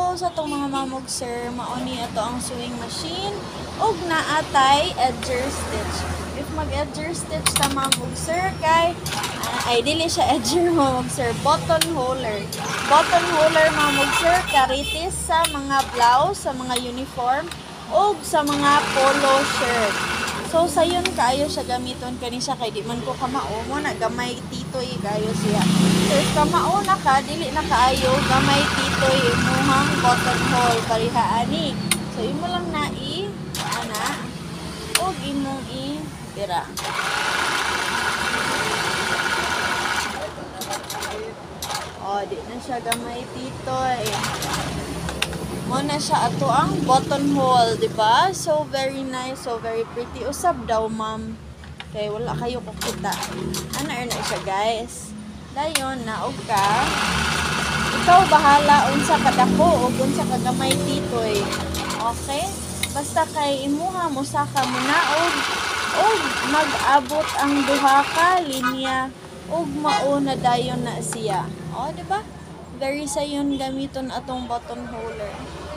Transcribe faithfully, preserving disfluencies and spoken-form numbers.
So sa itong mga mamog sir, mauni ato ang sewing machine ug naatay edger stitch. If mag-edger stitch ta mamog sir kay uh, ay dili siya edger mamog sir, button holer. Button holer mamog sir karitis sa mga blouse, sa mga uniform ug sa mga polo shirt. So sayon kaayo siya gamiton kani siya kay di man ko kamao mo na gamay titoy kaayo siya. So if kamao na ka dili na kaayo gamay titoy imuhang button hole pariha ani. So imo lang na i ana ug imong i tira. Oh, di na siya gamay titoy. Mo na siya ato ang button hole, di ba? So very nice, so very pretty. Usab daw, ma'am. Kay wala kayo kukita. Ano na siya, guys? Dayon na og ka. Ikaw bahala unsa kadako o unsa kagamay titoy. Okay? Basta kay imuha mo saka mo na og og mag-abot ang duha ka linya og mauna dayon na siya. Oh, di ba? Very sayon gamiton atong button holer.